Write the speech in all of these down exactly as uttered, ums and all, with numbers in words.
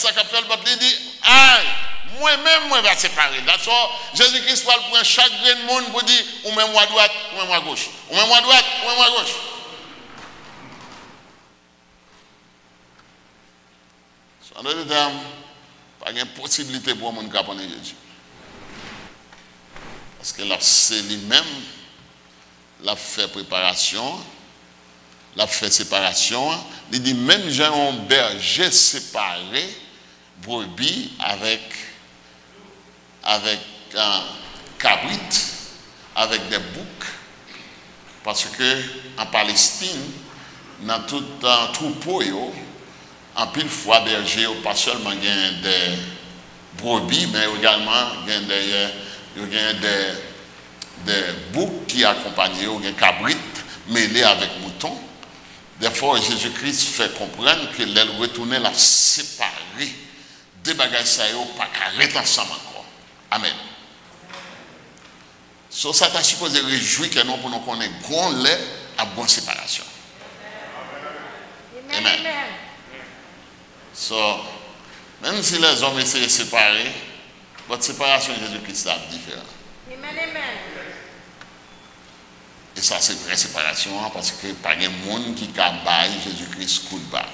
ça qu'a fait le bâton, il dit, aïe, moi-même, moi, je vais séparer. D'accord? Jésus-Christ va prendre chaque grain de monde pour dire, ou même moi à droite, ou même moi à gauche. Ou même moi à droite, ou même moi à gauche. En d'autres termes, pas de possibilité pour un monde qui a Jésus. Parce que là, c'est lui-même, l'a fait préparation, l'a fait séparation. Il dit, même j'ai un berger séparé, brebis avec, avec un cabrit, avec des boucs. Parce que en Palestine, dans tout un troupeau, en pile fois berger, pas seulement des brebis, mais également des, des, des boucs qui accompagnent, des cabrites mêlés avec moutons. Des fois, Jésus-Christ fait comprendre que l'aile retournée l'a séparé des bagages ça y pas qu'à ensemble encore. Amen. So, ça t'a supposé réjouir que nous pour nous connaître grand lait à bonne séparation. Amen. Amen. So, même si les hommes essaient de séparer, votre séparation de Jésus-Christ est différente. Amen, amen. Et ça, c'est une vraie séparation parce que pas de monde qui a Jésus-Christ coup de bas.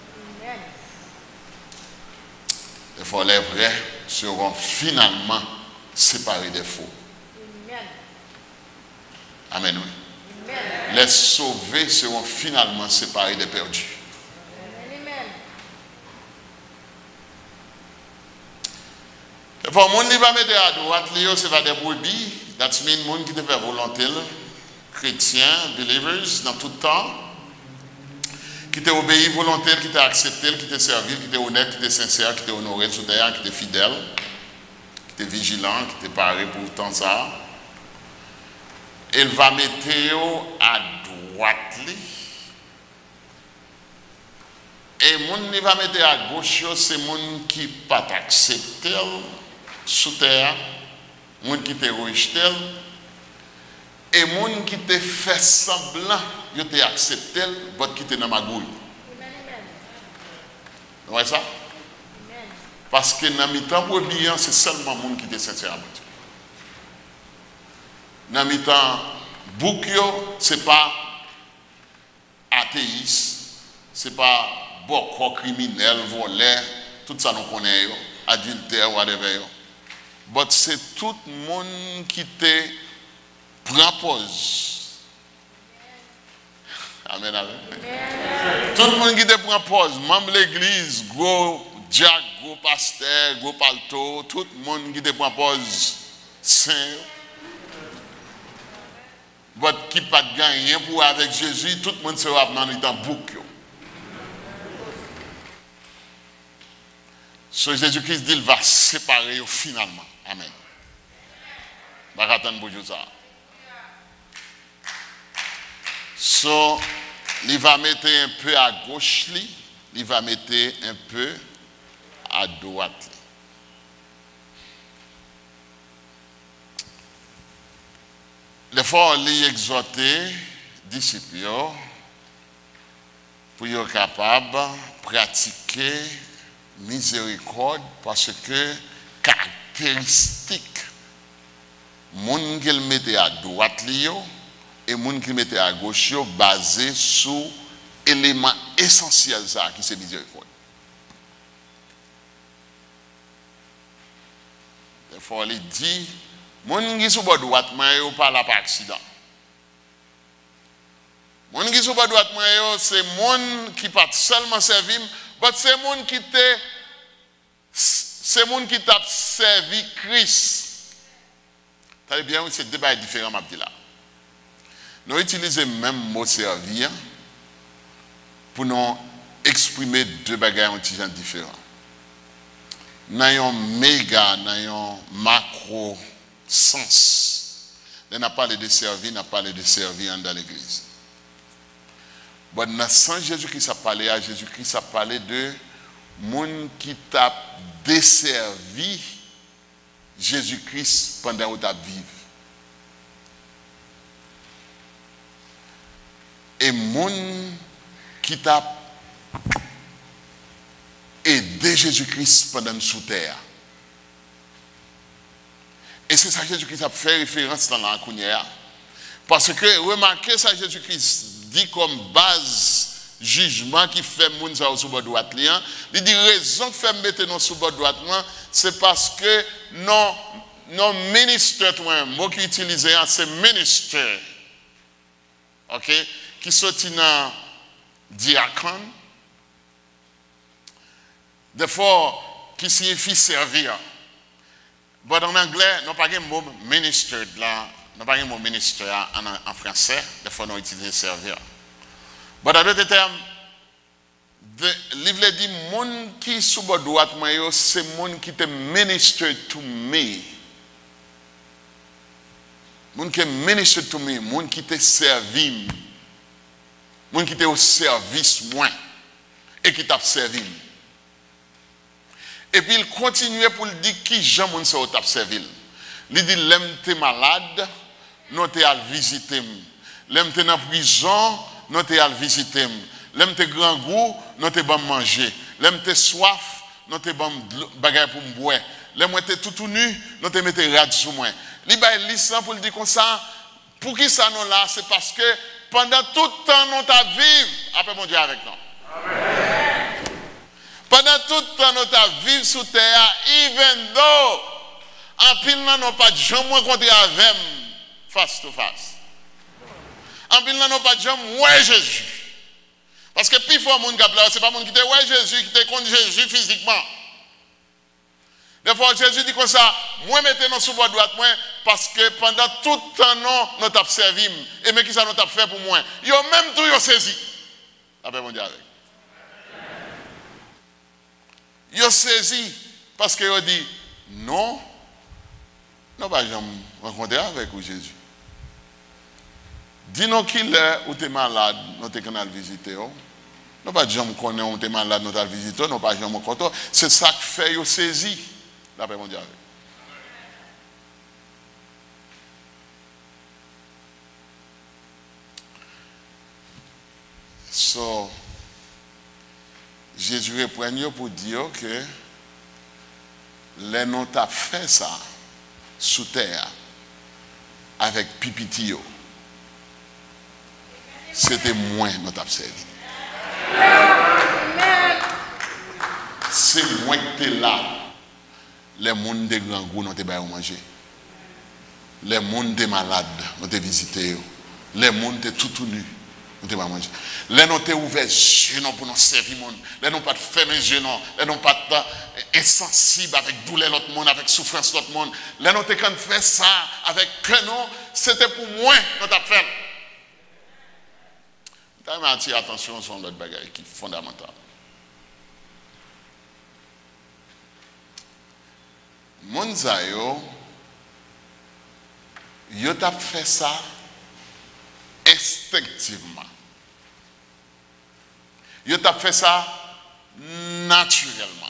Les fois, les vrais seront finalement séparés des faux. Amen. Oui. Amen. Les sauvés seront finalement séparés des perdus. Les fois, le monde qui va mettre à droite, c'est pas des brebis. Ça veut dire le monde qui te fait volonté. Chrétiens, believers, dans tout temps, qui t'a obéi volontaire, qui t'a accepté, qui t'a servi, qui t'a honnête, qui t'a sincère, qui t'a honoré sous terre, qui t'a fidèle, qui t'a vigilant, qui t'a paré pour tant ça. Elle va mettre à droite. Et moun qui va mettre à gauche, c'est moun qui pas accepté sous terre, moun qui t'a rejeté. Et les gens qui te fait semblant, ils t'ont accepté, mais qui te dans ma gouille. Vous voyez ça? Amen. Parce que dans le temps pour bien, c'est seulement les gens qui te sincère. Dans le temps, Boukio, ce n'est pas athéiste, ce n'est pas beaucoup criminel, voleur, tout ça nous connaissons, adultère, whatever. Mais c'est tout le monde qui te prends pause. Amen, amen. Amen. Tout le monde qui te prend pause, même l'église, gros Jack, gros pasteur, gros palto, tout le monde qui te prend pause, saint. Votre qui pas de gagner pour avec Jésus, tout le monde sera dans le temps bouc. So Jésus-Christ dit, il va séparer finalement. Amen. Baratane Boujouza. So, il va mettre un peu à gauche, il va mettre un peu à droite. Les fois, il exhorter disciples pour être capable de pratiquer miséricorde parce que caractéristique, moun qui le mette à droite et moun qui le mette à gauche basé sur l'élément essentiel ça qui c'est miséricorde. Des fois, il dit moun qui sont à droite mais pas là par accident. Moun qui sont à droite mais c'est moun qui pas seulement servi, mais c'est moun qui te c'est moun qui t'a servi Christ. T'as bien, c'est deux débat différents, ma petite là. Nous utilisons le même mot servir pour nous exprimer deux bagages différents. Nous avons un méga, nous avons un macro sens. Nous n'avons pas parlé de servir, nous avons parlé de servir dans l'église. Mais dans sans Jésus-Christ a parlé à Jésus-Christ a parlé de monde qui t'a desservi Jésus-Christ pendant que tu as vécu. Et monde qui t'a aidé aider Jésus-Christ pendant sous terre. Et c'est ça que Jésus-Christ a fait référence dans la Kounia. Parce que, remarquez ça, Jésus-Christ dit comme base jugement qui fait moun sa sous bord droite. Il dit raison que fait mettre nous sous bord droite, c'est parce que non, non ministère, le mot qui utilisé, c'est ministère. Ok? Qui sortit dans diacre. Des fois, qui signifie servir. Bon, en anglais, nous n'avons pas le mot minister là, nous n'avons pas le mot minister en, en français, des fois nous utilisons servir. Bon, dans d'autres termes, le livre dit, monde qui est sous bord droite, c'est monde qui te minister to me. Monde qui est minister to me, monde qui te servi, monde qui te au service moi et qui t'a servi. Et puis il continuait pour le dire qui Jean moun sa t'a servi. Il dit l'aime t'es malade, non t'es à visiter. L'aime t'es en prison, non t'es à visiter. L'aime t'es grand goût, non t'es bon manger. L'aime t'es soif, non t'es bon bagay pour me boire. L'aime t'es tout nu, non t'es mettre rad sous moi. Il ba lisant pour le dire comme ça. Pour qui ça non là, c'est parce que pendant tout le temps nous t'a vivre après mon Dieu avec nous. Amen. Pendant tout le temps, nous avons vécu sous terre, even though, en pile, nous n'avons pas de gens rencontrés avec face to face. En pile, nous n'avons pas de gens ouais Jésus. Parce que plus fort, ce n'est pas le monde qui te ouais Jésus, qui te contre Jésus physiquement. Des fois, Jésus dit comme ça, moi, mettez-nous sous bord droite, moi, parce que pendant tout le temps, nous avons servi. Et mais qui ça nous a fait pour moi? Ils ont même tout saisi. Après, mon Dieu avec. Ils ont saisi parce qu'ils ont dit non, nous ne pouvons jamais rencontrer avec vous, Jésus. Dis-nous qu'il est ou tu es malade, nous te canal visiter. Nous ne pouvons jamais connaître ou tu es malade, nous te visiter, nous ne pouvons jamais connaître. C'est ça qui fait qu'ils ont saisi. D'après mon Dieu. So, Jésus répond pour dire que les noms t'a fait ça sous terre avec pipitio. C'était moins notre servi. C'est moins que tu es là. Les gens de grands goûts n'ont pas mangé. Les gens de malades n'ont pas visité. Les gens de tout nus. Nous pas manger. Les nous t'es ouvert yeux pour nous servir monde. Les nous pas fermer yeux non. Les nous pas insensible avec douleur l'autre monde, avec souffrance l'autre monde. Les nous t'es quand fait ça avec que non, c'était pour moi nous t'a fait. T'as attirer attention sur l'autre bagaille qui est fondamental. Mon zayo yo t'a fait ça instinctivement. Yo t'a fait ça naturellement.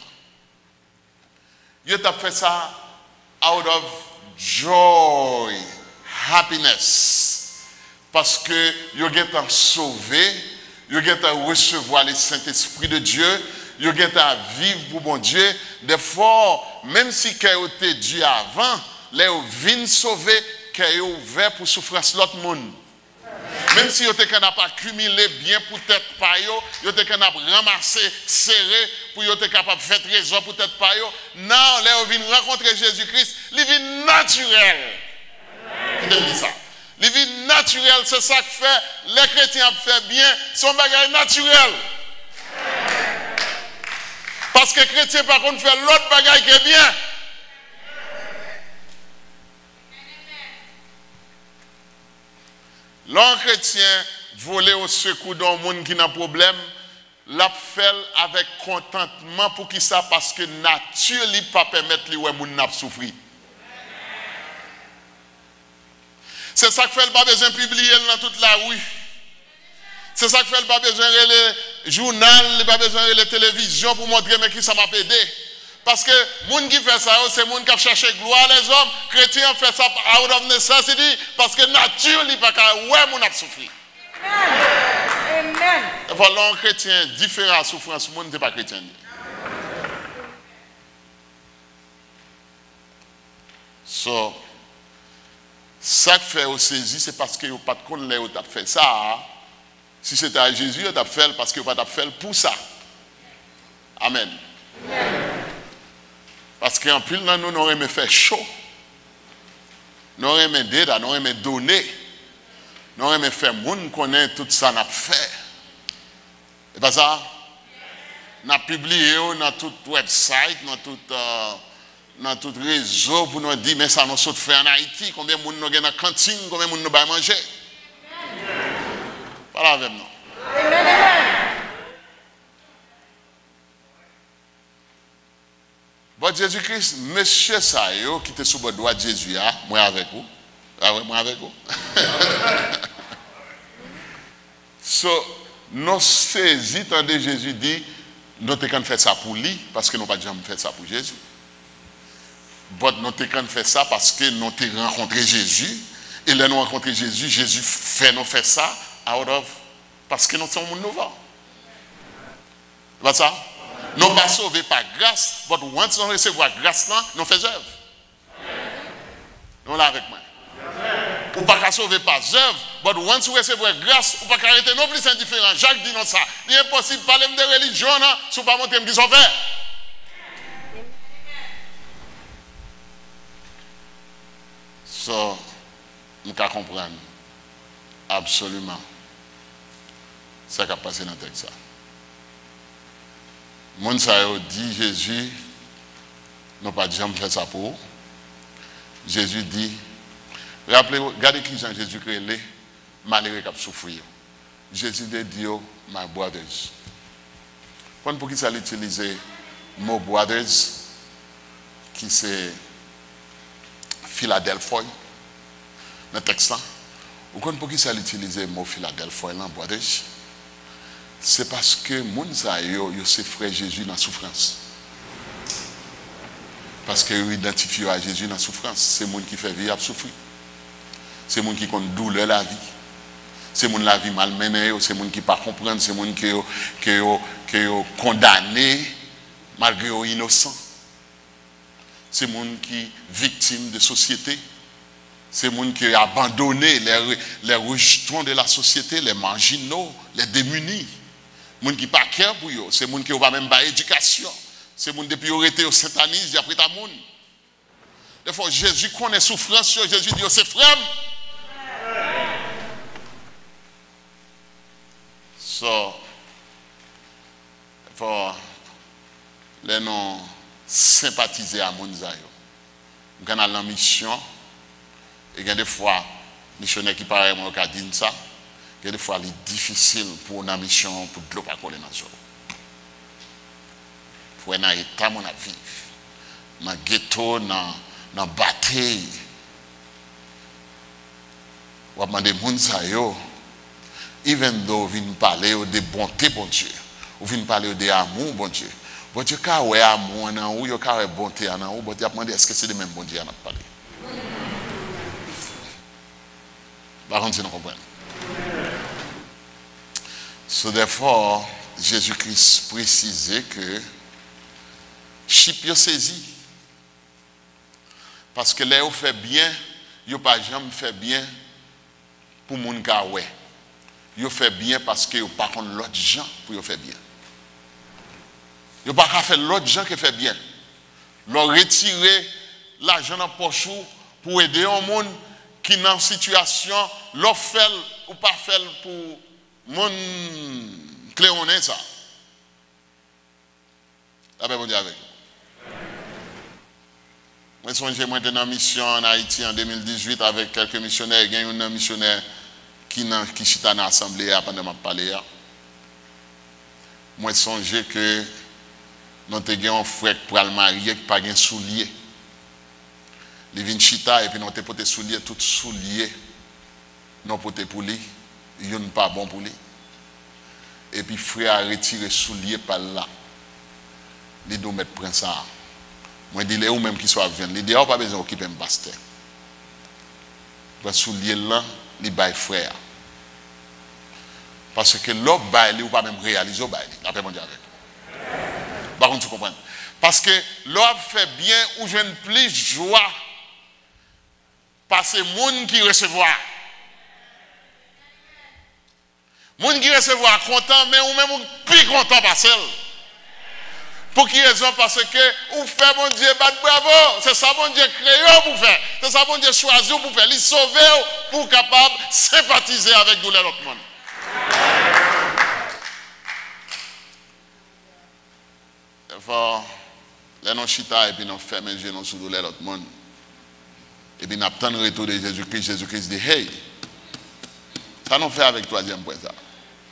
Yo t'a fait ça out of joy, happiness. Parce que yo get sauvé, yo get recevoir le Saint-Esprit de Dieu, yo get à vivre pour bon Dieu. Des fois, même si qu'il était Dieu avant, les vins sauver, qu'il ouvert pour souffrance l'autre monde. Même si vous n'avez pas accumulé bien pour tête par eux, vous n'avez pas ramassé, serré, pour vous capable de faire trésor pour tête par eux. Non, là, vous venez rencontrer Jésus-Christ, il vit naturel. Il dit ça. Il vit naturel, c'est ça que fait, les chrétiens font bien, son bagage naturel. Parce que les chrétiens, par contre, font l'autre bagage qui est bien. L'un chrétien volé au secours d'un monde qui n'a pas de problème, l'a fait avec contentement pour qui ça parce que nature ne pas permettre les gens de souffrir. C'est ça que fait le pas besoin de publier dans toute la rue. C'est ça que fait le pas besoin de le journal, le pas besoin de la télévision pour montrer mais qui ça m'a aidé. Parce que les gens qui font ça, c'est les gens qui cherchent gloire, les hommes. Les chrétiens font ça out of necessity parce que la nature n'est pas qu'à ouais, mon a souffert. Amen. Voilà, un chrétien différent à souffrance, le monde n'est pas chrétien. So, ça fait au saisi, c'est parce que vous pas de compte là où tu fait ça. Si c'était à Jésus, tu as fait parce que vous pas fait pour ça. Amen. Amen. Parce qu'en plus, nous, nous aurions fait chaud. Nous aurions aidé, nous aurions donné. Nous aurions fait monde connaître tout ça n'a fait. Et pas ça? Nous avons publié dans tout website, dans tout, euh, dans tout réseau pour nous dire, mais ça nous saute fait en Haïti, combien de monde nous avons dans la cantine, combien de monde nous avons manger. Voilà avec nous. Bon Jésus-Christ, monsieur Sayo, qui était sous le doigt de Jésus, moi avec vous. Ah ouais, moi avec vous. So, nous saisissons quand Jésus dit, nous avons fait ça pour lui, parce que nous n'avons pas jamais fait ça pour Jésus. Mais nous avons fait ça parce que nous avons rencontré Jésus. Et là, nous avons rencontré Jésus, Jésus fait nous faire ça out of, parce que nous sommes nouveaux. C'est pas ça? Nous ne sommes pas sauvés par grâce, mais once nous recevons la grâce, nous faisons œuvre. Nous là avec moi. Ou pas qu'à sauver par œuvre, mais once vous recevez la grâce, ou pas qu'à arrêter non plus indifférent. Jacques dit non ça. Il est impossible de parler de religion, si vous ne pas monter me dire sauver. So, nous pouvons comprendre absolument ce qui a passé dans le texte. Mon sa dit Jésus, n'a pas jamais fait ça pour. Jésus dit, rappelez-vous, regardez qui Jean Jésus créé les malheureux qui souffrir. Jésus dit, my brothers. Pour qui ça l'utiliser, my brothers, qui c'est Philadelphie, dans le texte là. Vous comprenez pour qui ça l'utiliser, mot Philadelphie, là, brothers? C'est parce que moun sa yo, yo c'est frère Jésus dans la souffrance. Parce que yo identifie à Jésus dans la souffrance. C'est moun qui fait vie à souffrir. C'est moun qui compte douleur la vie. C'est moun la vie malmenée, c'est moun qui pas comprendre, c'est moun qui yo qui yo qui yo condamné malgré yo innocent. C'est moun qui victime de société. C'est moun qui a abandonné les les rejetons de la société, les marginaux, les démunis. Moun qui pas cœur pour eux, c'est moun qui va même pas éducation. C'est moun depuis qu'ils été au satanisme, après ta moun. Des fois Jésus connaît souffrance, Jésus dit c'est frère. So for les non sympathiser à moun zayo. Nous avons la mission et il y a des fois missionnaires qui parlent moi qui disent ça. Il y a des fois, c'est difficile pour une mission, pour de l'eau pas coller dans le sol. Pour un état, mon avis, dans le ghetto, dans la bataille. On va demander aux gens, even though vous venez parler de bonté, bon Dieu, vous venez parler de amour, bon Dieu. Bon Dieu, quand vous avez amour, vous avez bonté, vous avez demandé est-ce que c'est le même bon Dieu à notre parler. Par contre, si nous comprenons. So therefore, Jésus-Christ précisait que chip yo saisi. Parce que là, vous fait bien, vous pas jamais fait bien pour moun ka ouais. Vous fait bien parce que vous pas contre l'autre gens pour vous faire bien. Vous pas faire l'autre gens qui fait bien. Leur retirer l'argent dans poche pour aider un monde qui est dans une situation, leur fait ou pas fait pour mon cléoné ça. La paix, bon Dieu avec. Moi, j'ai moi dans une mission en Haïti en deux mille dix-huit avec quelques missionnaires. Il y a un missionnaire qui qui chita dans l'assemblée pendant ma parler. Moi, songe que nous avons un frère pour le marier qui n'a pas de soulier. Il vient chita et puis nous avons porté soulier, tout soulier. Nous avons porté pour lui. Il n'est pas bon pour lui. Et puis, frère a retiré soulier par là. Il doit mettre prendre ça. Moi, je dis, où même qui soit venu. Il dit, on n'a pas besoin d'occuper un pasteur. Le soulier là, il baille frère. Parce que l'autre baille, il ne pas même réaliser le baille. La paix mondiale. Par contre, tu comprends. Parce que l'autre fait bien ou je ne plus joie Parce que les gens qui recevoir. Les gens qui recevoir content, mais ou même plus content par celle. Pour qui raison? Parce que vous faites mon Dieu, bat bravo. C'est ça mon Dieu créé pour faire. C'est ça mon Dieu choisi pour faire. Il sauver pour capable de sympathiser avec nous les autres monde. Therefore, les non chita et puis nous fermons les genoux sur les autres monde. Et puis nous attendons le retour de Jésus-Christ. Jésus-Christ dit, hey, ça nous fait avec troisième point ça.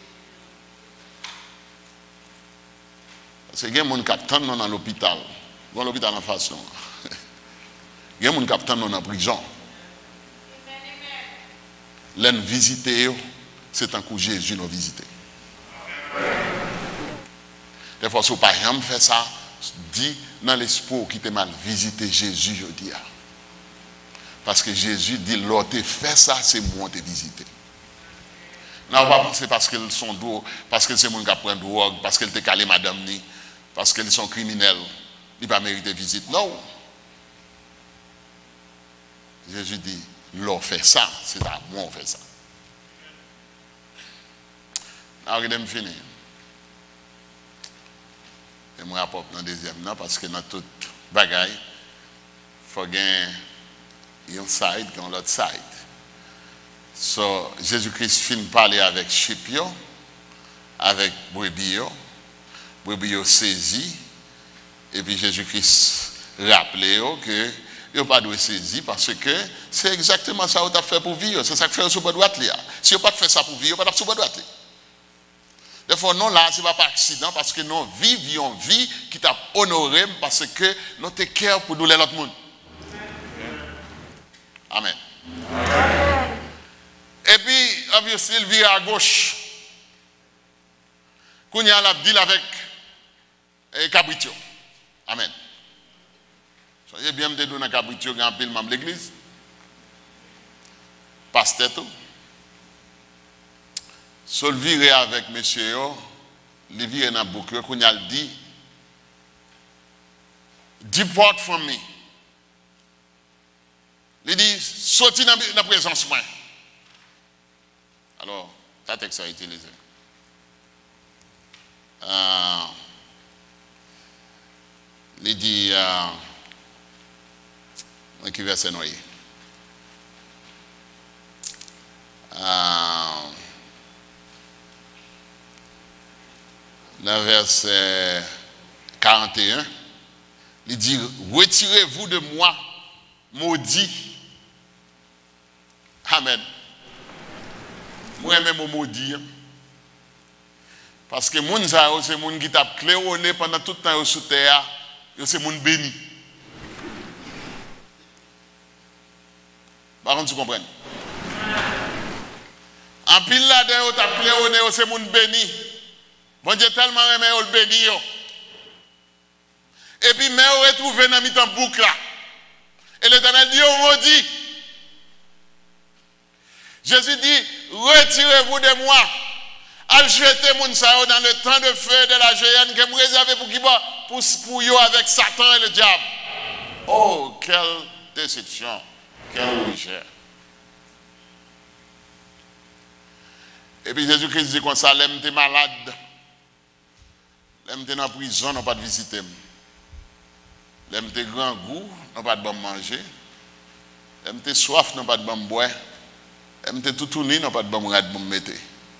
Parce que il y a des gens qui attendent dans l'hôpital. Dans l'hôpital en façon. Il y a des gens qui attendent dans la prison. Les visiter, c'est un coup Jésus nous visiter. Des fois, si vous ne pouvez pas faire ça, dis dans l'espoir qui t'a mal visiter Jésus, je dis. Parce que Jésus dit, l'autre fait ça, c'est moi te visiter. Non, pas penser parce qu'ils sont doux, parce que c'est moi qui prend drogue, parce qu'elle te calé madame ni, parce qu'ils sont criminels, ils ne pas mériter visite. Non. Jésus dit, l'on fait ça, c'est à moi on fait ça. Alors, je vais finir. Et moi, je dans le deuxième, non, parce que dans toute bagaille, il faut gagner un side, un l'autre side. So, Jésus-Christ finit parler avec Chipio, avec Brebio. Brebio saisi. Et puis Jésus-Christ rappelait que il n'a pas dû saisir parce que c'est exactement ça que tu as fait pour vivre. C'est ça que tu fais sur la droite. Si tu n'as pas fait ça pour vivre, tu n'as pas fait sur la droite. Des fois, non, là, ce n'est pas par accident parce que nous vivons une vie qui t'a honoré parce que nous te cœur pour nous les autres monde. Amen. Et puis, obviously, il vire à gauche. Qu'on y a la deal avec Cabritio. Amen. Soyez bien me donner Cabritio qui a un pile membre de l'église. Pasteur tout. Sol viré avec monsieur, il vire dans la boucle, qu'on y a dit, depart from me. Il dit, sorti dans la présence moi. Alors, ça texte a été utilisé. Euh, il dit, euh, qui verset noyé. Euh, le verset quarante et un, il dit, retirez-vous de moi, maudit. Amen. Moi-même, je maudit. Parce que les gens, c'est les gens qui tapent claironné pendant tout le temps sous terre, c'est les gens bénis. Par contre, tu comprends? En pile là-dedans, tu as claironné, c'est les gens bénis. Bon Dieu tellement aimé le béni. Et puis, mais on retrouve dans mi-temps boucle là. Et l'Éternel dit, on maudit. Jésus dit, retirez-vous de moi. Al jeter mon sao dans le temps de feu de la géhenne que vous réservez pour qui pour pour yo avec Satan et le diable. Oh, quelle déception, quelle richesse. Et puis Jésus-Christ dit comme ça, l'aime t'es malade. L'aime t'es en prison, n'a pas de visiter. L'aime t'es grand goût, n'a pas de bon manger. L'aime t'es soif, n'a pas de bon boire. L'aime t'es tout tourné, n'a pas de bon rad pour me mettre.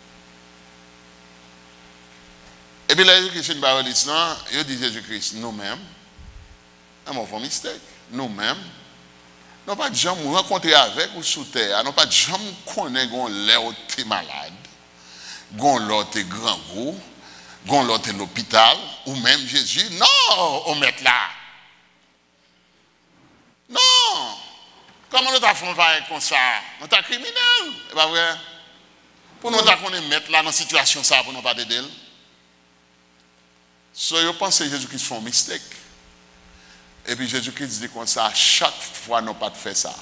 Et puis là, Jésus-Christ une parole ici, il dit Jésus-Christ, nous-mêmes, nous avons fait un mistake. Nous-mêmes, nous n'avons pas de gens nous rencontrer avec ou sous terre. Nous n'avons pas de gens nous connaître qu'on l'est malade, qu'on l'est grand goût, qu'on l'est l'hôpital, ou même Jésus. Non, on met là. Non. Comment nous avons fait comme ça? Nous sommes criminels. C'est pas vrai? Pour nous avons mettre là dans une situation ça, pour nous pas d'aider. So, je pense que Jésus-Christ fait un mistake. Et puis Jésus-Christ dit comme ça, chaque fois nous pas fait ça.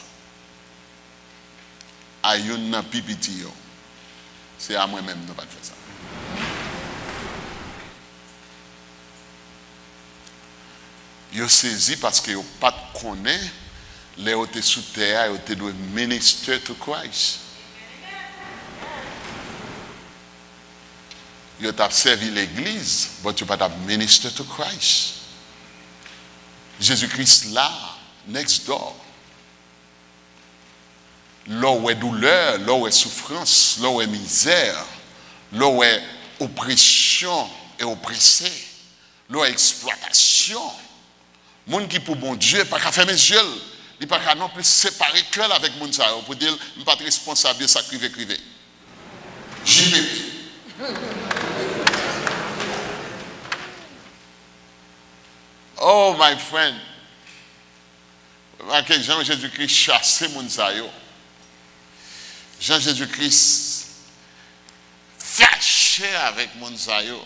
À une pipiti, c'est à moi-même nous pas fait ça. Yo saisi parce que yo pas connaît les étaient sous terre, ils étaient de minister to Christ. Ils ont servi l'église, mais tu pas minister to Christ. Jésus-Christ là, next door. Là où est douleur, là où est souffrance, là où est misère, là où est oppression et oppressé, là où est exploitation. Moun qui pour bon Dieu, pas qu'à fermer les yeux, il pas qu'à non plus séparer cœur avec moun ça pour dire je ne suis pas responsable de ça crivé crivé. J P P. Oh my friend. Jean Jésus-Christ chassé moun ça yo. Jean Jésus-Christ fâché avec moun ça yo.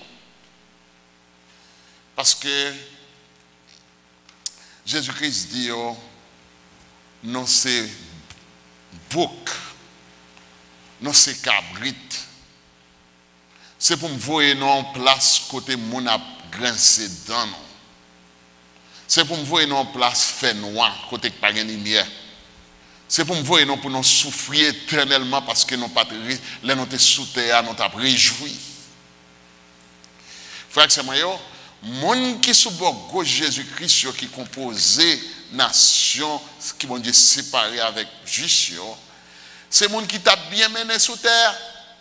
Parce que Jésus-Christ dit, oh, non c'est bouc, non c'est cabrit. C'est pour me voir non en place côté mon a grincé dans nous. C'est pour me voir non en place fait noir côté pas de lumière. C'est pour me voir non pour nous souffrir éternellement parce que nous pas les nous sous terre nous t'a réjoui. Frère c'est moi yo. Moun qui sous gauche Jésus-Christ qui composait nation qui vont dire séparé avec justice, c'est moun qui t'a bien mené sous terre.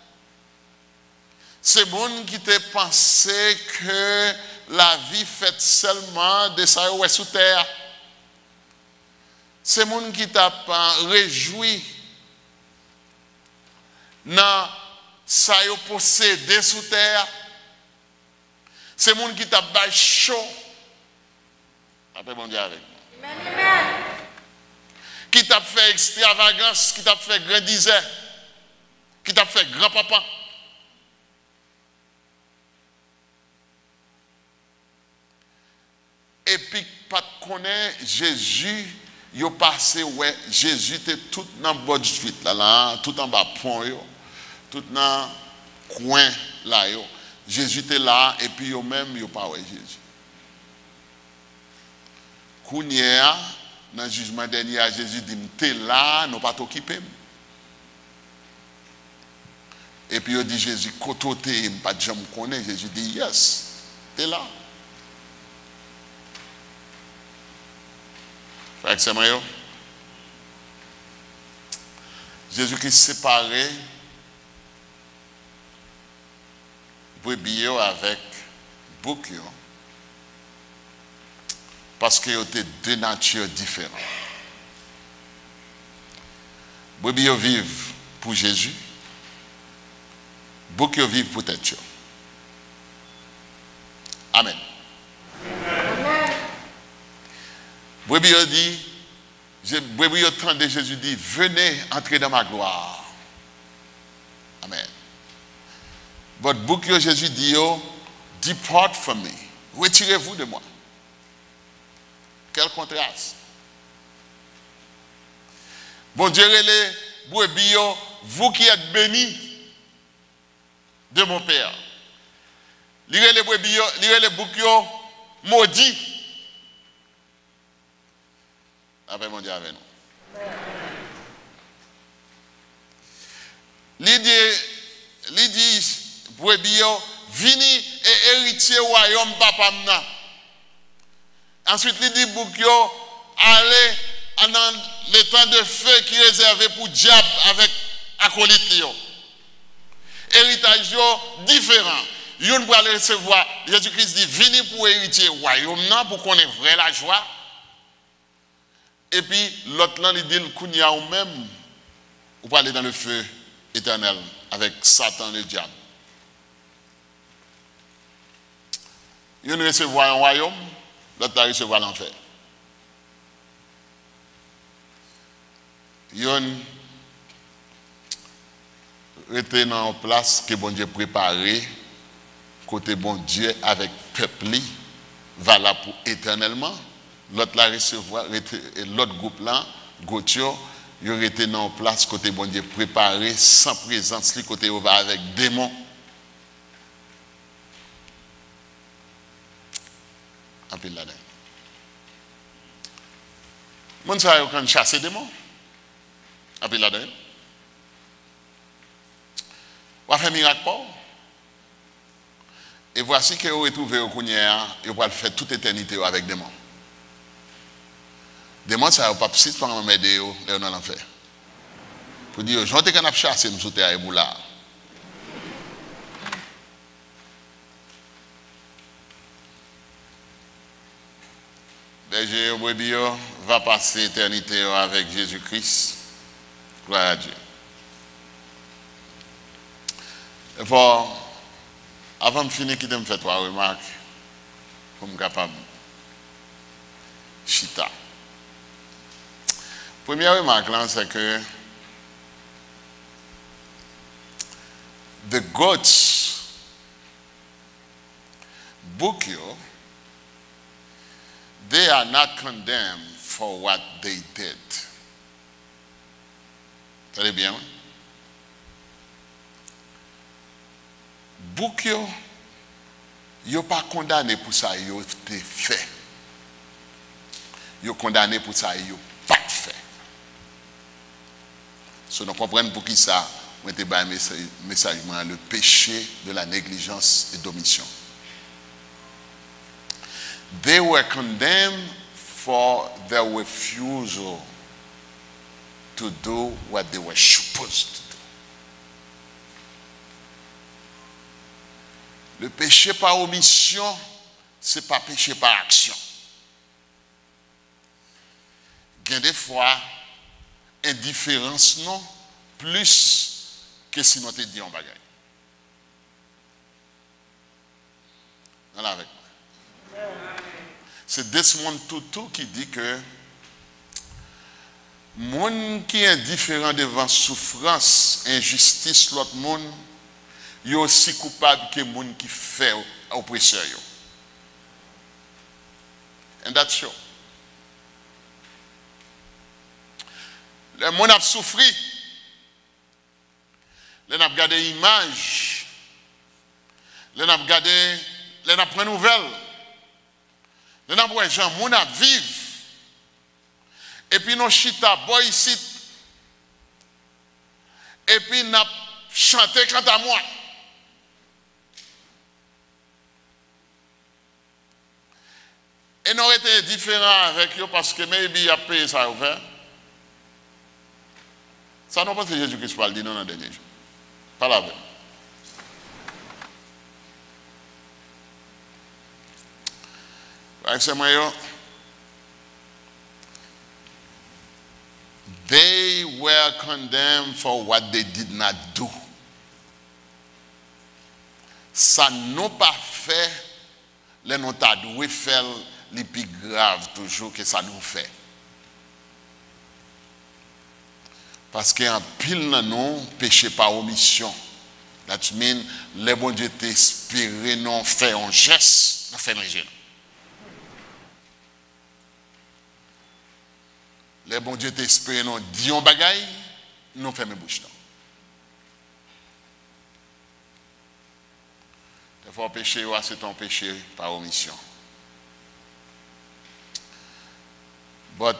C'est moun qui t'a pensé que la vie faite seulement de ça ouais sous terre. C'est moun qui t'a pas réjoui dans ça yo possédé sous terre. C'est moun qui t'a bâché chaud. Après bon Dieu avec nous. Qui t'a fait extravagance, qui t'a fait grandiser, qui t'a fait grand-papa. Et puis, pas de connaître Jésus, il a passé, ouais, Jésus était tout dans le bord du street, là, là, tout en bas pont, yo, tout dans le coin, là, yo. Jésus était là, et puis yo même, yo pas ouais Jésus. Kounia, dans le jugement dernier, Jésus dit, t'es là, nous pas t'occuper. Et puis il dit, Jésus, côté, pas de gens me connaît. Jésus dit, yes, t'es là. Frère, c'est moi. Jésus-Christ séparé brebis avec bouc parce qu'ils étaient deux natures différentes. Brebis vivent pour Jésus, bouc vivent pour tête. Amen. Brebis dit, brebis entendent Jésus dit, venez entrer dans ma gloire. Amen. Votre bouc, Jésus dit, depart from me. Retirez-vous de moi. Quel contraste. Bon Dieu, les brebis, vous qui êtes bénis de mon Père. Lirez les brebis, lirez les boucs maudits. Après mon Dieu avec nous. L'idée, l'idée, brebis, vini et héritier royaume papa mna. Ensuite, il dit Boukyo, allez dans le temps de feu qui est réservé pour diable avec acolyte. Héritage différent. Yon pour aller recevoir, Jésus-Christ dit, venez pour héritier royaume pour qu'on ait vrai la joie. Et puis, l'autre là, il dit, Kounia ou même, ou pour aller dans le feu éternel avec Satan le diable. Yon recevoir un royaume, l'autre va recevoir l'enfer. Yon était dans une place que bon Dieu préparé, côté bon Dieu avec peuple, valable pour éternellement. L'autre la recevoir, l'autre groupe là, Gauthier, il était dans une place côté bon Dieu préparé, sans présence, côté va avec démons. Un peu là-dedans. Mon ça yo quand chasser des démons. Après là-dedans. On va faire miracle pas. Et voici que vous retrouvez au Kounia, et vous allez faire toute éternité avec des démons. Des démons, ça ne va pas si pendant m'aider dans l'enfer. Pour dire, je vais te chasser, nous sommes à Eboula. Berger brebis va passer l'éternité avec Jésus-Christ. Gloire à Dieu. Et pour, avant de finir, je vais faire trois remarques pour me capable chita. Première remarque, c'est que the goats, Bukio, they are not condemned for what they did. Très bien. Bukio, yo pas condamné pour ça, yo te fait. Yo condamné pour ça, yo pas fait. So, nous comprenons pour qui ça, moi te ba message, le péché de la négligence et d'omission. They were condemned for their refusal to do what they were supposed to do. Le péché par omission, ce n'est pas péché par action. Il y a des fois, indifférence non, plus que si nous te dit en bagaille. Voilà avec moi. C'est Desmond Tutu qui dit que monde qui est indifférent devant souffrance, injustice, l'autre monde, il est aussi coupable que le monde qui fait oppresseur. And that's true. Le monde a souffert. Le monde a regardé l'image. Le monde a regardé, le monde a pris nouvelle. Le monde a regardé les gens a vivre. Et puis nous chita boy ici. Et puis nous chanté quant à moi. Et nous été différents avec eux parce que maybe il a payé ça ouvert. Ça non pas que Jésus-Christ parle dit non dans le dernier jour. Pas la veille. C'est moi. They were condemned for what they did not do. Ça n'a pas fait, les nous t'a doué faire les plus grave toujours que ça nous fait. Parce qu'en pile dans nous, péché par omission. That means, les bon Dieu t'espérer non faire un geste, non faire un geste. Les bon Dieu t'espérer non dire un bagaille, non faire mes bouches. Des fois, péché, c'est un péché par omission. But,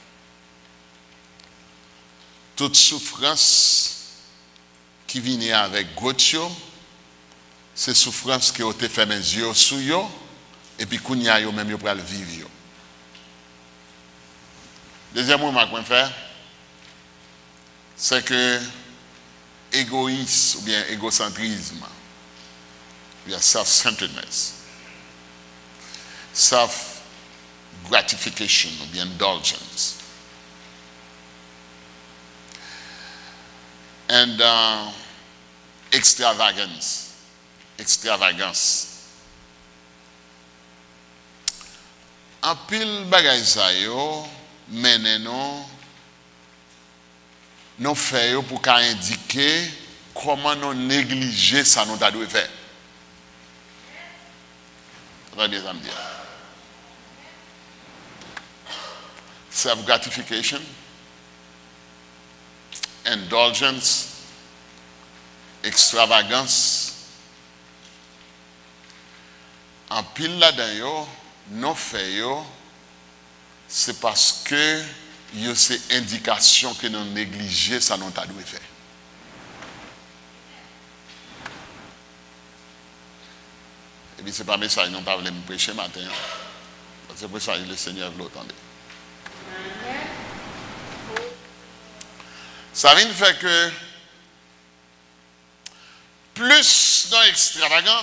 toute souffrance qui vient avec Gauthier, c'est souffrance qui a été fait mes yeux sous eux, et puis qu'on y a yo même yo pour le vivre. Deuxième remarque que je faire, c'est que égoïsme ou bien égocentrisme, ou bien self-centeredness, self-gratification ou bien indulgence, and uh, extravagance, extravagance. En pile bagay sa yo, menen non, nous faisons pour indiquer comment nous négliger ça nous a dû faire. Très bien, ça me dit. Self-gratification, indulgence, extravagance. En pile là-dedans, nous faisons, c'est parce que c'est indication que nous négligeons ça nous t'a dû faire. Et puis c'est pas message non pas voulez me prêcher matin. C'est pour ça que le Seigneur veut l'entendre. Ça vient de faire que plus dans extravagant,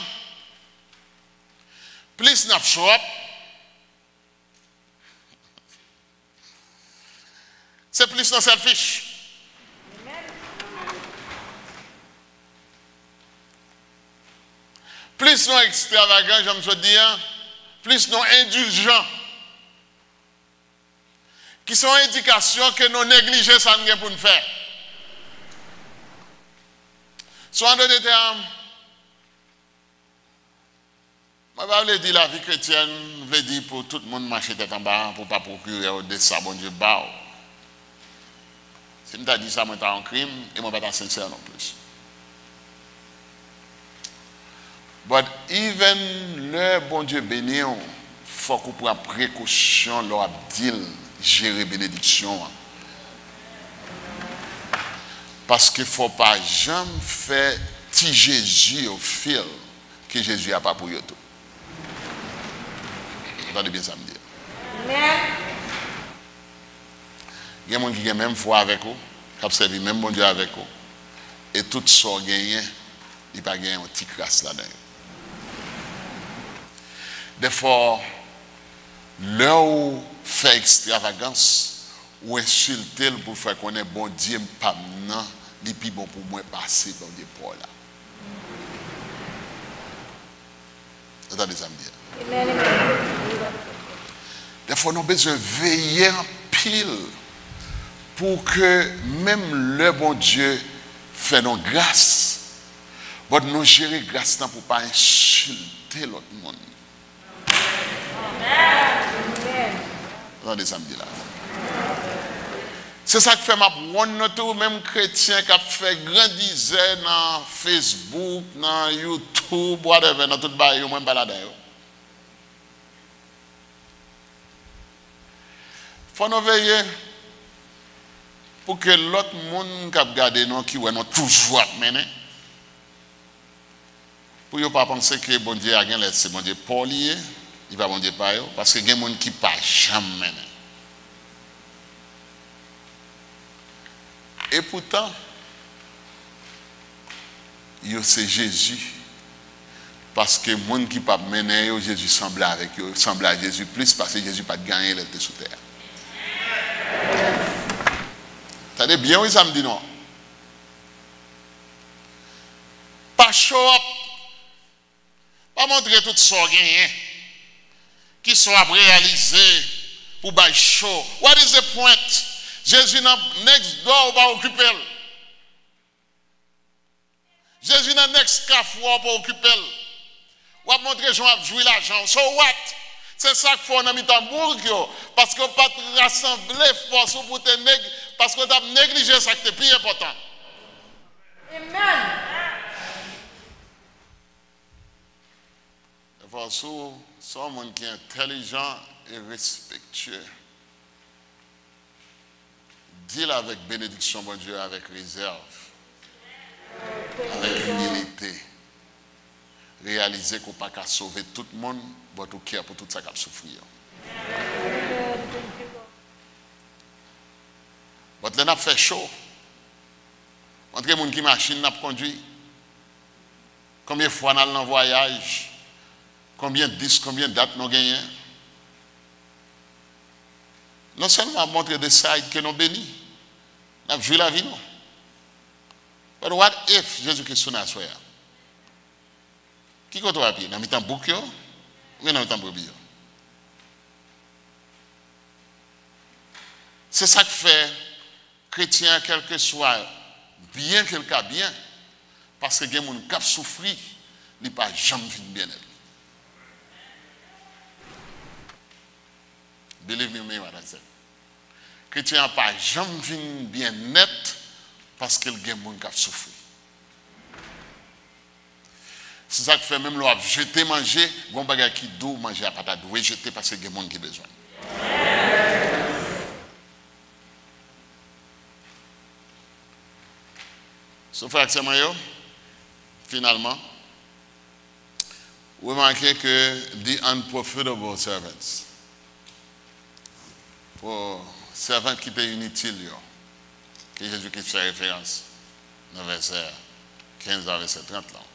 plus dans show up, c'est plus dans selfish. Plus non extravagant, j'aime se dire, plus non indulgent. Qui sont indications que nous négligeons ça nous pour nous faire. Soit en d'autres termes, je ne vais pas dire la vie chrétienne, je vais dire pour tout le monde marcher tête en bas, pour ne pas procurer de ça, bon Dieu, bah. Si je t'ai dit ça, je suis en crime, et je ne vais pas être sincère non plus. But even le bon Dieu béni, il faut qu'on prenne précaution lors de gérer bénédiction. Parce qu'il ne faut pas jamais faire petit Jésus au fil que Jésus n'a pas pour eux tout. Vous entendez bien ça me dire? Amen. Il y a des gens qui ont même foi avec vous, qui ont servi même bon Dieu avec vous. Et tout ça gagné, il n'y a pas gagné un petit crasse là-dedans. Des fois, là où fait extravagance, ou insulter pour faire qu'on est bon Dieu, pas maintenant, il est plus bon pour moi passer dans des poids là. Vous entendez ça me dire? Des fois, nous avons besoin de veiller en pile pour que même le bon Dieu fait nos grâces. Mais nous gérer grâce pour ne pas insulter l'autre monde. Attendez ça me dit là. C'est ça qui fait ma bonne tout même chrétien qui a fait grandir dans Facebook, dans YouTube, whatever, dans tout le bail, même balade. Faut nous veiller pour que l'autre monde qui a regardé nous qui ouais nous toujours mener. Pour ne pas penser que bon Dieu a gagné c'est bon Dieu pas lié. Il va bon Dieu pas parce que il y a des gens qui ne pas jamais. Et pourtant, c'est Jésus. Parce que les gens qui ne pas mener, Jésus semble avec eux, semble à Jésus plus parce que Jésus n'a pas gagné, il était sous terre. Ça dit bien, oui, ça me dit non. Pas show up. Pas montrer tout ça gagné. Qui soit réalisé pour bailler chaud. What is the point? Jésus n'a next door va occuper. Jésus n'a next carrefour pour occuper. Ou va montrer gens à jouer l'argent. So what? C'est ça qu'il faut dans mi tambour parce qu'on pas rassembler force pour te négliger parce qu'on a négligé ça qui est plus important. Amen. Faut soit monde qui est intelligent et respectueux. Dis-le avec bénédiction, bon Dieu, avec réserve, avec humilité. Réaliser qu'on n'a pas qu'à sauver tout le monde, mais tout cœur pour tout ça qui a souffert. Mais là, on a fait chaud. Entre les gens qui machine n'a conduit. Combien de fois on a dans voyage? Combien de disques, combien de dates nous gagnons? Non seulement montrer des sites que nous bénis, nous avons vu la vie, non. But what if Jésus-Christ est soya? Qui compte à pied? Dans le temps bouc, ou dans le temps brebis? C'est ça qui fait chrétien, quel que soit, bien quel cas bien, parce que les gens qui souffrent, ils ne pas jamais bien être. Believe me, me what I said. Chrétien n'a pas jamais bien net parce qu'il y a des gens qui souffrent. C'est ça qui fait même l'on jeter manger, bon bagage qui doux manger à patate doué jeter parce qu'il y a des gens qui ont besoin. Ce frère Semayo, finalement, vous remarquez que the unprofitable servants, pour servants qui étaient inutiles, que Jésus-Christ fait référence dans le verset quinze à verset trente là.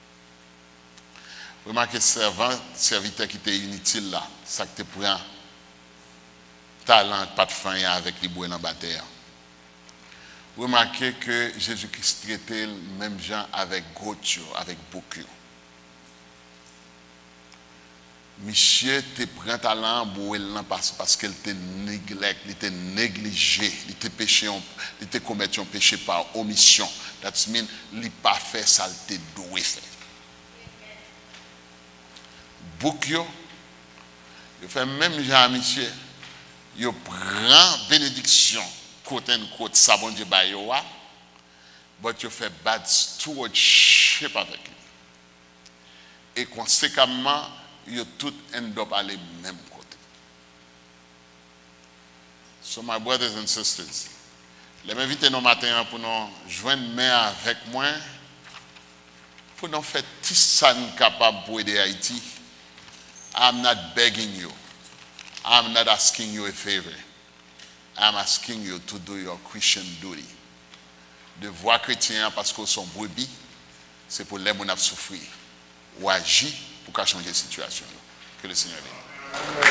Vous remarquez servant, serviteur qui était inutile là, ça que tu prends talent, pas de fin avec les bouées dans la bataille. Vous remarquez que Jésus-Christ traitait le même gens avec Gauthier, avec beaucoup. Monsieur te prend talent parce parce qu'elle était négligée, il était négligé, il était péché, il était commettu un péché par omission. That means il n'a pas fait ça, il était doué faire. Beaucoup, il fait même genre monsieur, il prend bénédiction côté en côté ça bon Dieu ba yo wa, but il fait bad stewardship avec lui. Et conséquemment you tout end up à le même côté. So my brothers and sisters, les m'inviter nos matins pour nous joindre main avec moi pour nous faire tout ça capable pour aider Haïti. I'm not begging you. I'm not asking you a favor. I'm asking you to do your Christian duty. Devoir chrétien parce que son brebis, c'est pour les gens qui souffrir ou agir pour changer la situation. Que le Seigneur bénisse.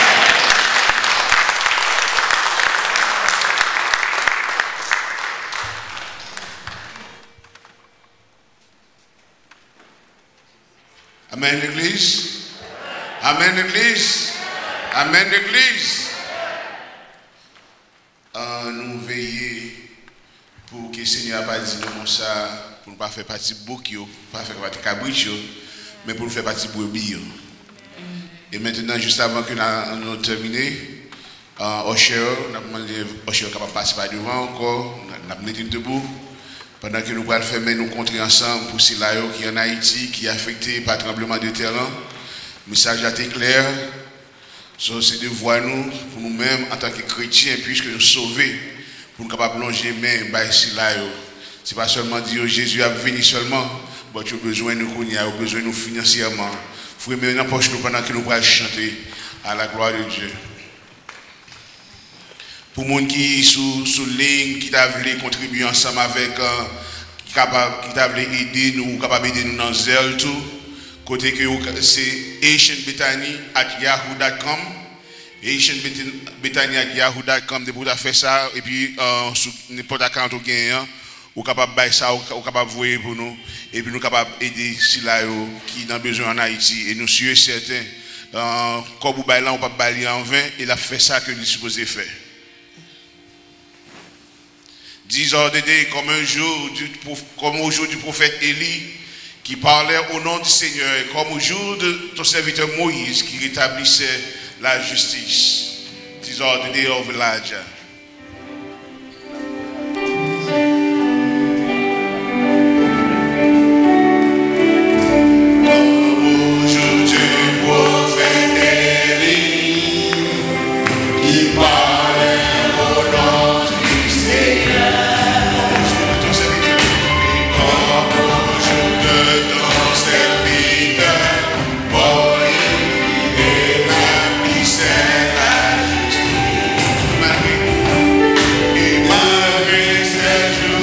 Amen, l'Église. Amen, l'Église. Amen, l'Église. Euh, nous veillons pour que le Seigneur n'a pas dit nous ça, pour ne pas faire partie de Bokyo, pour ne pas faire partie de Cabricho, mais pour nous faire partie de Brebis. Et maintenant, juste avant que nous avons terminé, Osher, nous avons demandé à Osher de passer par devant encore, nous avons mis debout, pendant que nous allons faire nous contrer ensemble pour ceux qui sont en Haïti, qui sont affectés par le tremblement de terre. Le message a été clair. C'est de voir nous, pour nous-mêmes, en tant que chrétiens, puisque nous sauvés, pour nous capables de plonger main dans ce Ce n'est pas seulement dire Jésus a venu seulement, mais tu as besoin de nous connaître, tu as besoin de nous financièrement. Il faut mettre dans poche nous pendant que nous allons chanter à la gloire de Dieu. Pour les gens qui sont sous ligne, qui veulent contribuer ensemble avec, qui veulent aider nous, capables d'aider nous dans zèle tout. Côté que c'est haitian bethany at yahoo dot com, haitian bethany at yahoo dot com, de pour faire ça, et puis euh, sur n'importe quel compte ou gagnant, ou capable de faire ça, ou capable de voir pour nous, et puis nous capable d'aider ceux qui ont besoin en Haïti, et nous sommes certains, comme vous baillez là, on peut bailler en vain, et il a fait ça que nous supposons faire. Dix heures de day, comme un jour, du, comme au jour du prophète Élie, qui parlait au nom du Seigneur, comme au jour de ton serviteur Moïse, qui rétablissait la justice. These are the day of Elijah. Malgré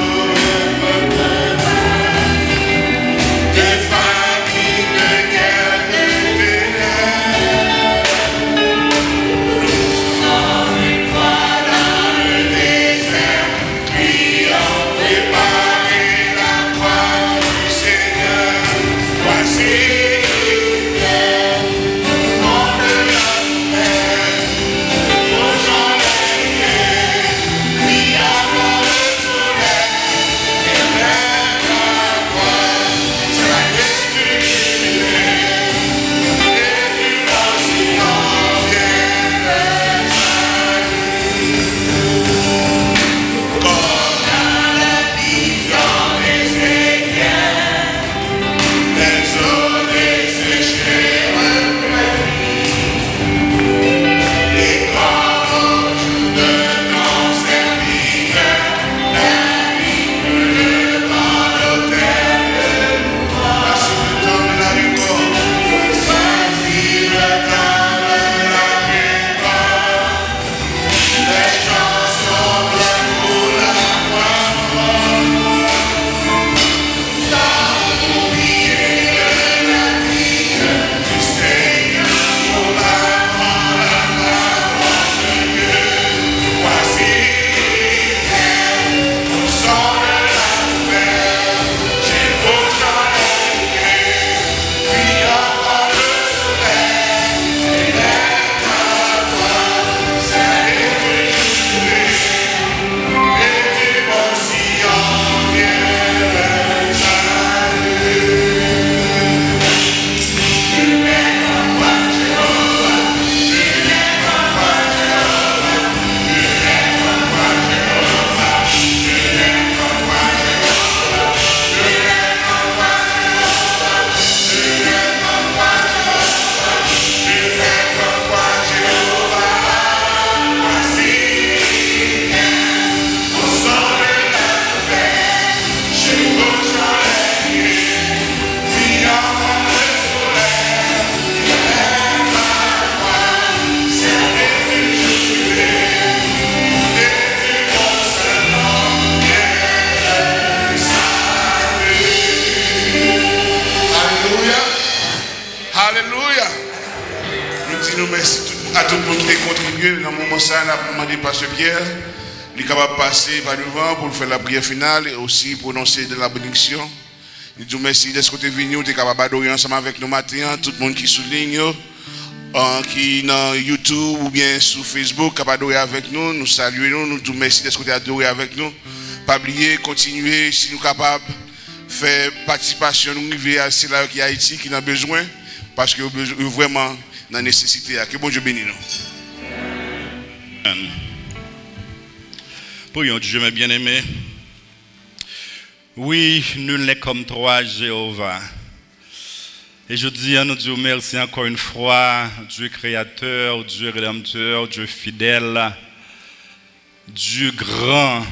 tout le monde qui a contribué dans le moment ça, on a demandé Pasteur Pierre, il est capable de passer par devant pour faire la prière finale et aussi prononcer de la bénédiction. Nous disons merci d'être venu, vous êtes capable d'adorer ensemble avec nous matin, tout le monde qui souligne, euh, qui est dans YouTube ou bien sur Facebook, capable d'adorer avec nous, nous saluons, nous disons merci d'être adorer avec nous. Pas oublier, continuer, si nous sommes capables de faire participation, nous arriver à ceux qui Haïti qui en a besoin, parce que vraiment dans la nécessité. Que bon Dieu bénisse nous. Prions Dieu, mes bien-aimés. Oui, nul n'est comme toi, Jéhovah. Et je dis à nous Dieu merci encore une fois, Dieu créateur, Dieu rédempteur, Dieu fidèle, Dieu grand,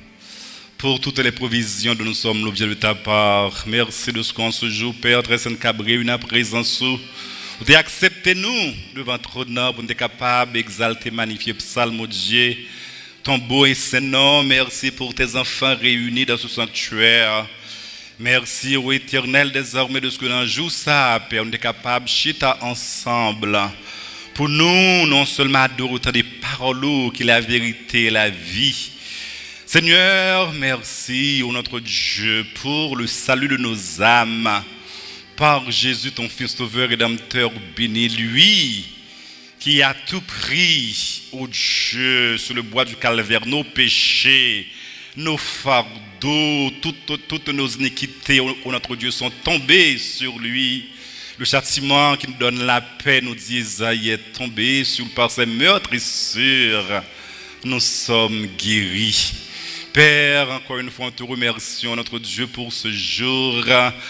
pour toutes les provisions dont nous sommes l'objet de ta part. Merci de ce qu'on se joue, Père très saint Cabré, une présence où vous avez accepté nous devant ton nom pour nous être capables d'exalter, magnifier, psalmodier ton beau et saint nom. Merci pour tes enfants réunis dans ce sanctuaire. Merci au éternel désormais de ce que l'on joue ça, Père. Nous sommes capables de chita ensemble. Pour nous, non seulement adorer autant des paroles qui est la vérité et la vie. Seigneur, merci, ô notre Dieu, pour le salut de nos âmes. Par Jésus, ton Fils sauveur rédempteur béni, lui qui a tout pris, ô Dieu, sur le bois du calvaire, nos péchés, nos fardeaux, toutes, toutes nos iniquités, ô notre Dieu, sont tombés sur lui. Le châtiment qui nous donne la paix, nous dit Isaïe, est tombé sur par ses meurtrissures. Nous sommes guéris. Père, encore une fois, nous te remercions, notre Dieu, pour ce jour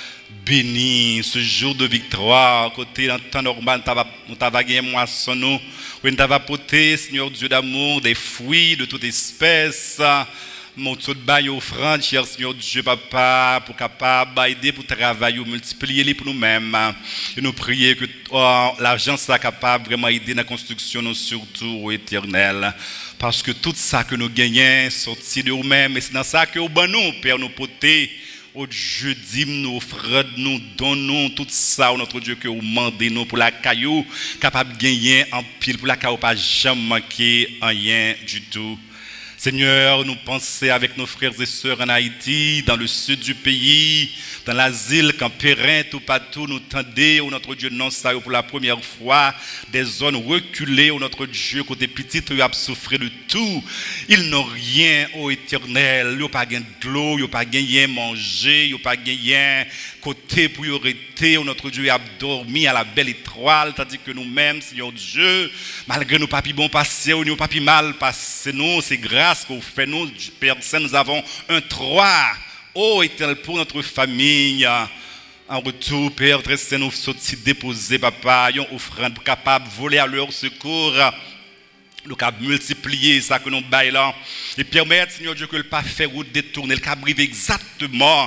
béni, ce jour de victoire. Côté dans le temps normal, nous t'avons gagné moisson, nous t'avons apporté, Seigneur Dieu d'amour, des fruits de toute espèce. Mon tout bail offrande, cher Seigneur Dieu, Papa, pour capable d'aider pour travailler, multiplier les pour nous-mêmes. Et nous prions que oh, l'argent soit capable vraiment aider dans la construction, nous surtout au éternel. Parce que tout ça que nous gagnons sorti de nous-mêmes, et c'est dans ça que nous nous, Père, nous porter. Au Dieu, dis-nous, frère, nous donnons tout ça, notre Dieu, que vous demandez nous pour la caillou, capable de gagner en pile, pour la caillou, pas jamais manquer rien du tout. Seigneur, nous pensons avec nos frères et sœurs en Haïti, dans le sud du pays, dans l'asile, quand Périn, tout partout, nous tendez, oh notre Dieu, non, ça pour la première fois, des zones reculées, oh notre Dieu, côté petit, ils ont souffert de tout. Ils n'ont rien, ô éternel, ils n'ont pas gagné de l'eau, ils n'ont pas gagné manger, ils n'ont pas gagné côté pour y arrêter, oh notre Dieu, a dormi à la belle étoile, tandis que nous-mêmes, Seigneur Dieu, malgré nos papis bon passés, ou nos papis mal passés, nous, c'est grâce qu'on fait nous, Père Saint, nous avons un droit, ô éternel, pour notre famille. En retour, Père très Saint, nous sommes déposés, Papa, une offrande capable de voler à leur secours. Nous avons multiplié ça que nous baillons et permettre, Seigneur Dieu, que le pas faire route détourner, le cap arrive exactement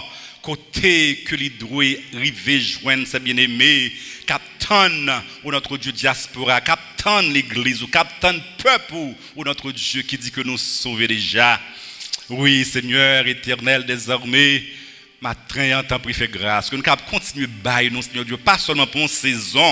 côté que les doit arriver joindre ses bien-aimés, captain ou notre Dieu diaspora, captain l'église ou captain peuple ou notre Dieu qui dit que nous sauvons déjà. Oui, Seigneur éternel, désormais, matin en temps pris fait grâce, que nous capable continuer à bailler nous, Seigneur Dieu, pas seulement pour une saison.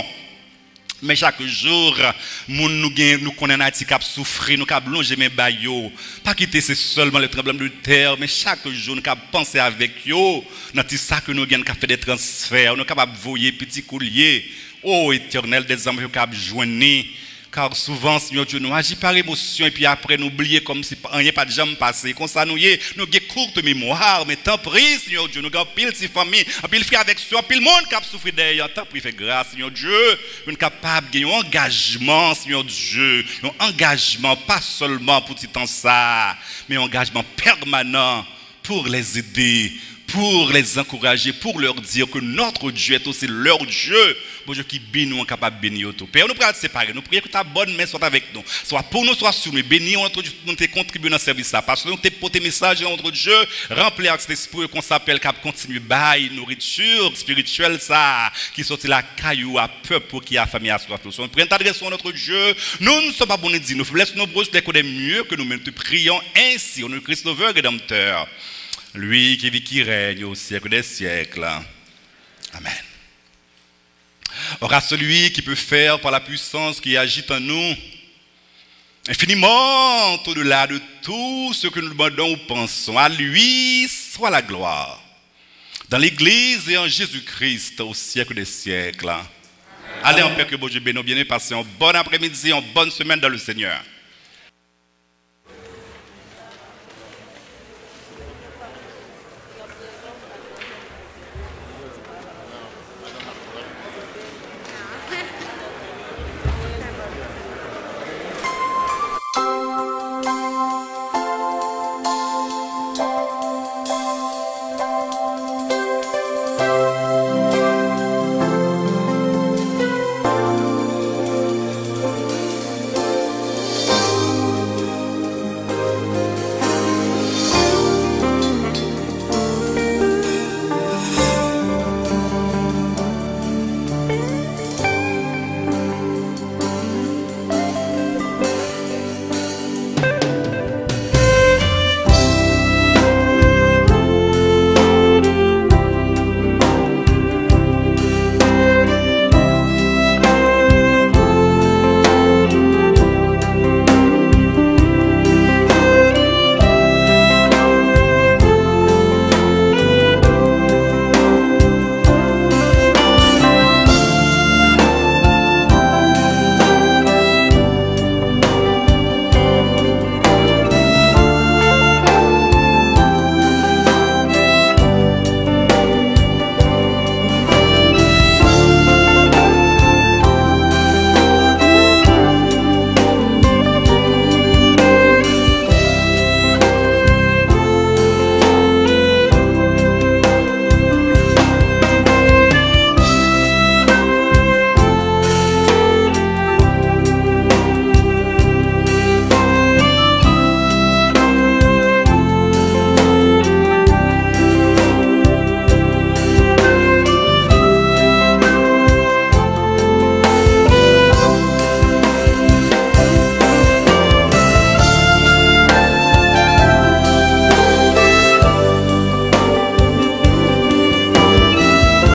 Mais chaque jour, nous nous connaissons Haïti qui souffrir, nous avons longé mes baillots. Pas quitter c'est seulement le tremblement de terre, mais chaque jour, nous avons pensé avec eux. Nous avons ça que nous avons fait des transferts, nous avons voyer petit collier. Oh éternel, des hommes qui ont joindre. Car souvent, Seigneur Dieu, nous agissons par émotion et puis après nous oublions comme si rien pas de jamais passé. Comme ça, nous avons une courte mémoire, mais tant pis, Seigneur Dieu, nous avons pile de famille, pile frère avec soi, pile monde qui a souffert d'ailleurs. Tant pis, fait grâce, Seigneur Dieu, nous sommes capables de gagner un engagement, Seigneur Dieu, un engagement pas seulement pour petit temps ça, mais un engagement permanent pour les aider, pour les encourager, pour leur dire que notre Dieu est aussi leur Dieu. Bon Dieu qui bénit nous, capable de bénir tout. Père, nous prions de séparer. Nous prions que ta bonne main soit avec nous. Soit pour nous, soit sur nous. Bénis notre Dieu, nous te contribuer dans le service. Parce que nous te porté message à notre Dieu. Remplir avec cet esprit qu'on s'appelle, cap continue bail, nourriture spirituelle, ça, qui sortit la caillou à peuple qui a famille à soif. Nous prions t'adresser à notre Dieu. Nous ne sommes pas bons de dire. Nous laisse nombreux des côtés mieux que nous-mêmes. Nous prions ainsi au nom de Christ Sauveur rédempteur. Lui qui vit, qui règne au siècle des siècles. Amen. Or à celui qui peut faire par la puissance qui agite en nous infiniment au-delà de tout ce que nous demandons ou pensons. À lui soit la gloire, dans l'Église et en Jésus-Christ au siècle des siècles. Allez en paix, que bon Dieu bénisse, bien et passez un bon après-midi, une bonne semaine dans le Seigneur.